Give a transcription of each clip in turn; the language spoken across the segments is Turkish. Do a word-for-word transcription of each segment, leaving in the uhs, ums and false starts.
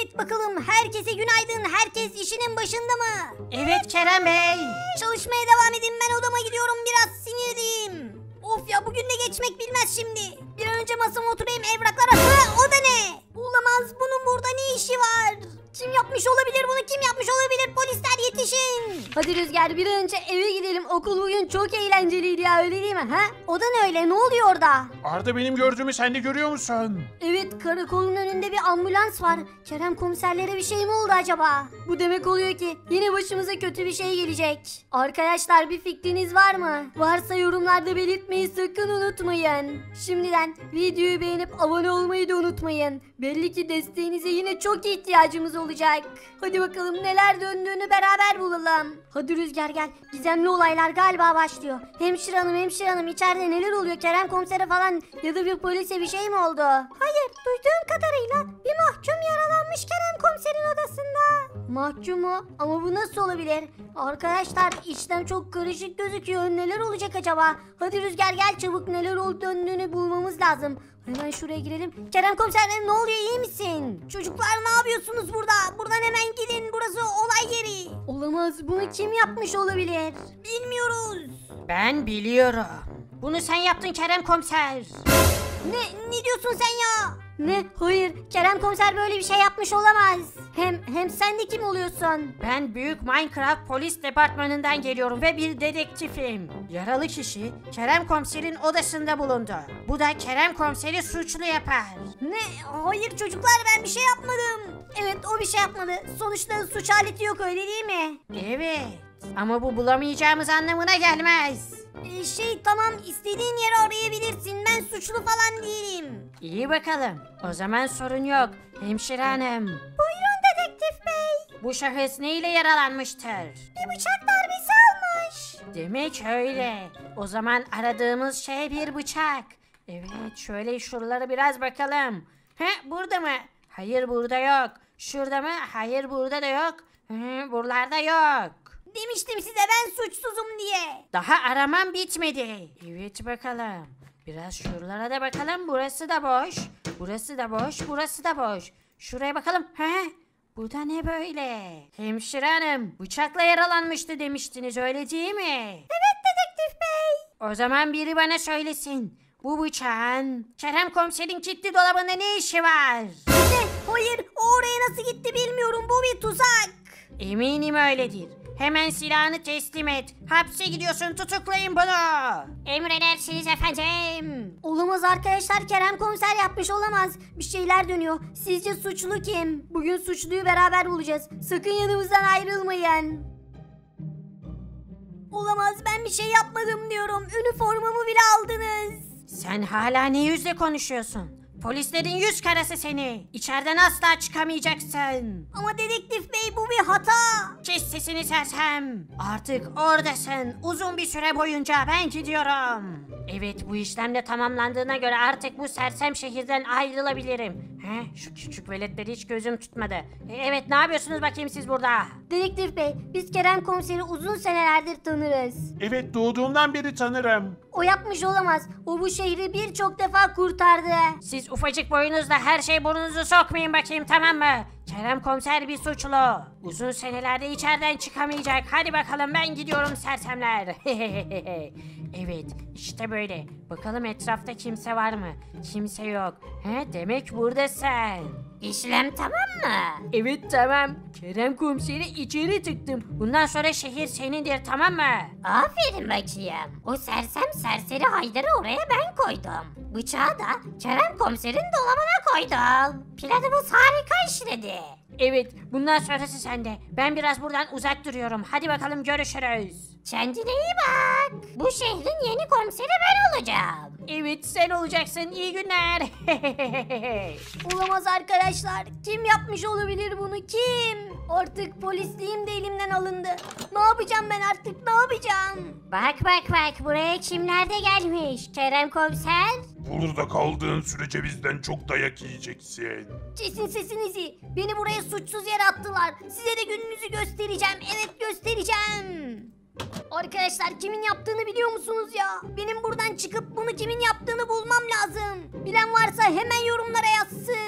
Evet bakalım, herkese günaydın. Herkes işinin başında mı? Evet Kerem Bey. Çalışmaya devam edin, ben odama gidiyorum, biraz sinirliyim. Of ya, bugün de geçmek bilmez şimdi. Bir an önce masama oturayım, evraklara. Ha, o da ne? Olamaz, bunun burada ne işi var? Kim yapmış olabilir bunu, kim yapmış olabilir? Polisler yetişin. Hadi Rüzgar, bir an önce eve gidelim. Okul bugün çok eğlenceliydi ya, öyle değil mi? Ha? O da ne öyle, ne oluyor orada? Arda, benim gördüğümü sen de görüyor musun? Evet, karakolun önünde bir ambulans var. Kerem komiserlere bir şey mi oldu acaba? Bu demek oluyor ki yine başımıza kötü bir şey gelecek. Arkadaşlar, bir fikriniz var mı? Varsa yorumlarda belirtmeyi sakın unutmayın. Şimdiden videoyu beğenip abone olmayı da unutmayın. Belli ki desteğinize yine çok ihtiyacımız olacak. Hadi bakalım, neler döndüğünü beraber bulalım. Hadi Rüzgar gel. Gizemli olaylar galiba başlıyor. Hemşire hanım, hemşire hanım, içeride neler oluyor? Kerem komisere falan ya da bir polise bir şey mi oldu? Hayır, duyduğum kadarıyla bir mahkum yaralanmış Kerem komiserin odasında. Mahkum mu? Ama bu nasıl olabilir? Arkadaşlar, işlem çok karışık gözüküyor. Neler olacak acaba? Hadi Rüzgar gel çabuk, neler olup döndüğünü bulmamız lazım. Hemen şuraya girelim. Kerem komiser, ne oluyor, iyi misin? Çocuklar, ne yapıyorsunuz burada? Buradan hemen gidin, burası olay yeri. Olamaz, bunu kim yapmış olabilir? Bilmiyoruz. Ben biliyorum. Bunu sen yaptın Kerem komiser. Ne, ne diyorsun sen ya? Ne? Hayır, Kerem komiser böyle bir şey yapmış olamaz. Hem hem sen de kim oluyorsun? Ben Büyük Minecraft Polis Departmanı'ndan geliyorum ve bir dedektifim. Yaralı kişi Kerem komiserin odasında bulundu. Bu da Kerem komiseri suçlu yapar. Ne? Hayır çocuklar, ben bir şey yapmadım. Evet, o bir şey yapmadı. Sonuçta suç aleti yok, öyle değil mi? Evet. Ama bu bulamayacağımız anlamına gelmez. Ee, şey tamam, istediğin yeri arayabilirsin. Ben suçlu falan değilim. İyi bakalım. O zaman sorun yok. Hemşire hanım. Buyurun dedektif bey. Bu şahıs neyle yaralanmıştır? Bir bıçak darbesi almış. Demek öyle. O zaman aradığımız şey bir bıçak. Evet, şöyle şuralara biraz bakalım. He, burada mı? Hayır, burada yok. Şurada mı? Hayır, burada da yok. He, buralarda yok. Demiştim size, ben suçsuzum diye. Daha aramam bitmedi. Evet bakalım. Biraz şuralara da bakalım. Burası da boş. Burası da boş. Burası da boş. Şuraya bakalım. He? Bu da ne böyle? Hemşire hanım, bıçakla yaralanmıştı demiştiniz, öyle değil mi? Evet dedektif bey. O zaman biri bana söylesin. Bu bıçağın Kerem komiserin kilitli dolabında ne işi var? Ne? Hayır, o oraya nasıl gitti bilmiyorum. Bu bir tuzak. Eminim öyledir. Hemen silahını teslim et. Hapse gidiyorsun, tutuklayın bunu. Emredersiniz efendim. Olamaz arkadaşlar, Kerem komiser yapmış olamaz. Bir şeyler dönüyor. Sizce suçlu kim? Bugün suçluyu beraber bulacağız. Sakın yanımızdan ayrılmayın. Olamaz, ben bir şey yapmadım diyorum. Üniformamı bile aldınız. Sen hala ne yüzle konuşuyorsun? Polislerin yüz karası seni. İçeriden asla çıkamayacaksın. Ama dedektif bey, bu bir hata. Kes sesini sersem. Artık oradasın. Uzun bir süre boyunca ben gidiyorum. Evet, bu işlem de tamamlandığına göre artık bu sersem şehirden ayrılabilirim. He, şu küçük veletleri hiç gözüm tutmadı. E, evet, ne yapıyorsunuz bakayım siz burada? Dedektif bey, biz Kerem komiseri uzun senelerdir tanırız. Evet, doğduğumdan beri tanırım. O yapmış olamaz. O bu şehri birçok defa kurtardı. Siz ufacık boyunuzla her şey burnunuzu sokmayın bakayım, tamam mı? Kerem komiser bir suçlu. Uzun senelerde içeriden çıkamayacak. Hadi bakalım, ben gidiyorum sersemler. Evet, işte böyle. Bakalım etrafta kimse var mı? Kimse yok. He, demek buradasın. İşlem tamam mı? Evet, tamam. Kerem komiseri içeri tıktım. Bundan sonra şehir senindir, tamam mı? Aferin bakayım. O sersem serseri Haydar'ı oraya ben koydum. Bıçağı da Kerem komiserin dolabına koydum. Planımız harika işledi. Evet, bundan sonrası sende. Ben biraz buradan uzak duruyorum. Hadi bakalım, görüşürüz. Kendine iyi bak. Bu şehrin yeni komiseri ben olacağım. Evet, sen olacaksın. İyi günler. Olamaz arkadaşlar. Kim yapmış olabilir bunu? Kim? Artık polisliğim de elimden alındı. Ne yapacağım ben artık? Ne yapacağım? Bak bak bak, buraya kimler de gelmiş? Kerem komiser. Burada kaldığın sürece bizden çok dayak yiyeceksin. Kesin sesinizi. Beni buraya suçsuz yere attılar. Size de gününüzü göstereceğim. Evet, göstereceğim. Arkadaşlar, kimin yaptığını biliyor musunuz ya? Benim buradan çıkıp bunu kimin yaptığını bulmam lazım. Bilen varsa hemen yorumlara yazsın.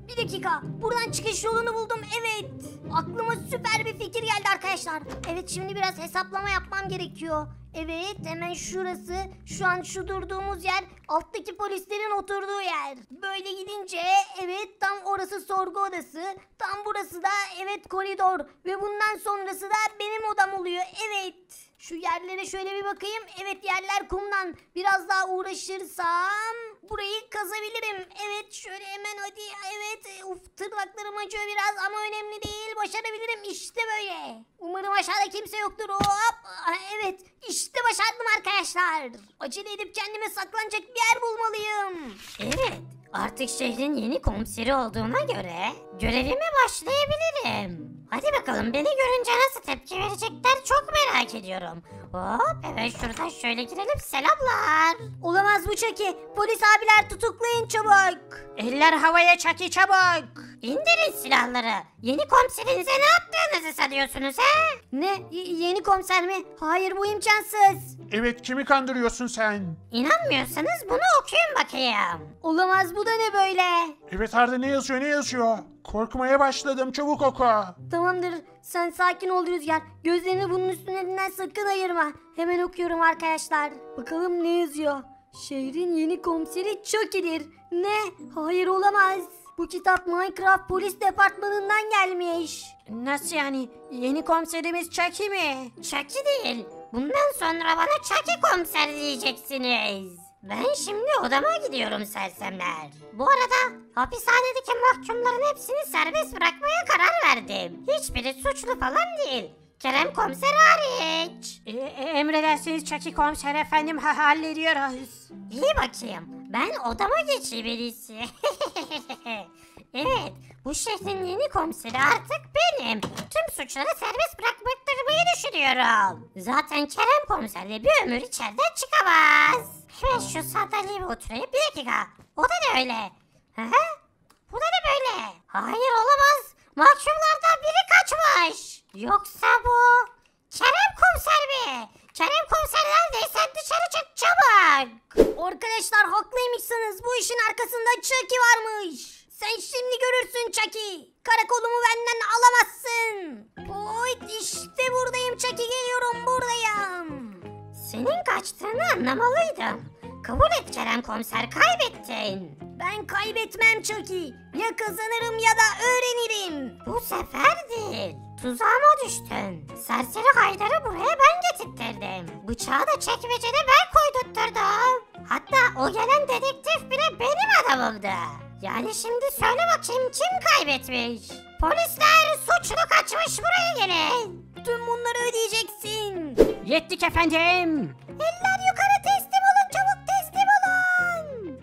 Bir dakika. Buradan çıkış yolunu buldum. Evet. Aklıma süper bir fikir geldi arkadaşlar. Evet, şimdi biraz hesaplama yapmam gerekiyor. Evet, hemen şurası. Şu an şu durduğumuz yer alttaki polislerin oturduğu yer. Böyle gidince evet, tam orası sorgu odası. Tam burası da evet koridor. Ve bundan sonrası da benim odam oluyor. Evet. Şu yerlere şöyle bir bakayım. Evet, yerler kumdan. Biraz daha uğraşırsam burayı kazabilirim. Evet, şöyle hemen hadi. Evet, uf, tırnaklarım acıyor biraz ama önemli değil. Başarabilirim. İşte böyle. Umarım aşağıda kimse yoktur. Hop. Evet, işte başardım arkadaşlar. Acele edip kendime saklanacak bir yer bulmalıyım. Evet, artık şehrin yeni komiseri olduğuna göre görevime başlayabilirim. Hadi bakalım, beni görünce nasıl tepki verecekler çok merak ediyorum. Hop, evet, şuradan şöyle girelim, selamlar. Olamaz bu Chucky. Polis abiler, tutuklayın çabuk. Eller havaya, Chucky, çabuk. İndirin silahları. Yeni komiserinize ne yaptığınızı sanıyorsunuz he? Ne? Y- yeni komiser mi? Hayır, bu imkansız. Evet, kimi kandırıyorsun sen? İnanmıyorsanız bunu okuyun bakayım. Olamaz, bu da ne böyle? Evet Arda, ne yazıyor ne yazıyor? Korkmaya başladım, çabuk oku. Tamamdır, sen sakin ol Rüzgar. Gözlerini bunun üstünden sakın ayırma. Hemen okuyorum arkadaşlar. Bakalım ne yazıyor? Şehrin yeni komiseri Chucky'dir. Ne? Hayır, olamaz. Bu kitap Minecraft Polis Departmanı'ndan gelmiş. Nasıl yani? Yeni komiserimiz Chucky mi? Chucky değil. Bundan sonra bana Chucky komiser diyeceksiniz. Ben şimdi odama gidiyorum sersemler. Bu arada hapishanedeki mahkumların hepsini serbest bırakmaya karar verdim. Hiçbiri suçlu falan değil. Kerem komiser hariç. E, e, emredersiniz Chucky komiser efendim, ha, hallediyoruz. İyi bakayım. Ben odama geçeyim en iyisi. Evet, bu şehrin yeni komiseri artık benim. Tüm suçları serbest bırakmaktırmayı düşünüyorum. Zaten Kerem komiser de bir ömür içeriden çıkamaz. Hemen şu sandalyeye oturayım. Bir dakika. O da ne öyle? Hı hı. Bu da ne böyle? Hayır, olamaz. Mahkumlardan biri kaçmış. Yoksa bu Kerem komiser mi? Kerem komiser neredeysen dışarı çık çabuk. Arkadaşlar, haklıymışsınız. Bu işin arkasında Chucky varmış. Sen şimdi görürsün Chucky. Karakolumu benden alamazsın. Oy, işte buradayım Chucky, geliyorum, buradayım. Senin kaçtığını anlamalıydım. Kabul et Kerem komiser, kaybettin. Ben kaybetmem Chucky. Ya kazanırım ya da öğrenirim. Bu sefer değil. Tuzağıma düştün. Serseri Haydar'ı buraya ben getirttirdim. Bıçağı da çekmecede ben koydurtturdum. Hatta o gelen dedektif bile benim adamımdı. Yani şimdi söyle bakayım, kim kaybetmiş? Polisler, suçlu kaçmış, buraya gelin. Tüm bunları ödeyeceksin. Yettik efendim. Eller yukarı, teslim olun, çabuk teslim olun.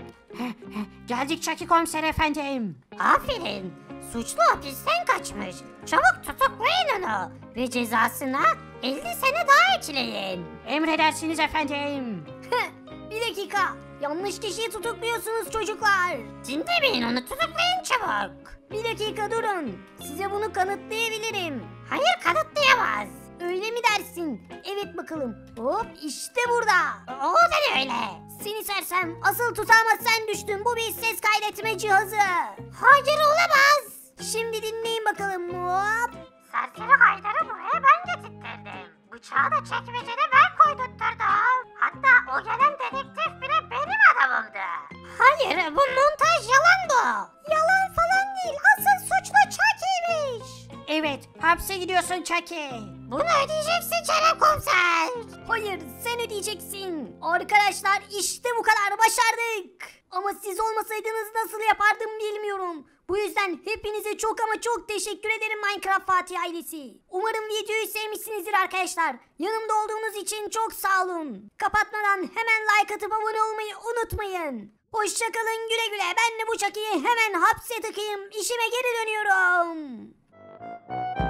Geldik Chucky komiser efendim. Aferin. Suçlu hapisten kaçmış. Çabuk tutuklayın onu. Ve cezasına elli sene daha ekleyin. Emredersiniz efendim. Bir dakika. Yanlış kişiyi tutukluyorsunuz çocuklar. Dinlemeyin onu, tutuklayın çabuk. Bir dakika durun. Size bunu kanıtlayabilirim. Hayır, kanıtlayamaz. Öyle mi dersin? Evet bakalım. Hop, işte burada. O da ne öyle? Seni sersem, asıl tutama sen düştün. Bu bir ses kaydetme cihazı. Hayır, olamaz. Şimdi dinleyin bakalım. Hop. Serseri Haydar'ı buraya ben getirttirdim. Bıçağı da çekmecede ben koydurtturdum. Hatta o gelen dedektif bile benim adamımdı. Hayır, bu montaj, yalan bu. Yalan falan değil. Asıl suçlu Chucky'ymiş. Evet, hapse gidiyorsun Chucky. Bunu ödeyeceksin Kerem komiser. Hayır, sen ödeyeceksin. Arkadaşlar, işte bu kadar, başardık. Ama siz olmasaydınız nasıl yapardım bilmiyorum. Bu yüzden hepinize çok ama çok teşekkür ederim Minecraft Fatih ailesi. Umarım videoyu sevmişsinizdir arkadaşlar. Yanımda olduğunuz için çok sağ olun. Kapatmadan hemen like atıp abone olmayı unutmayın. Hoşçakalın, güle güle. Ben de bu Chucky'yi hemen hapse tıkayım. İşime geri dönüyorum.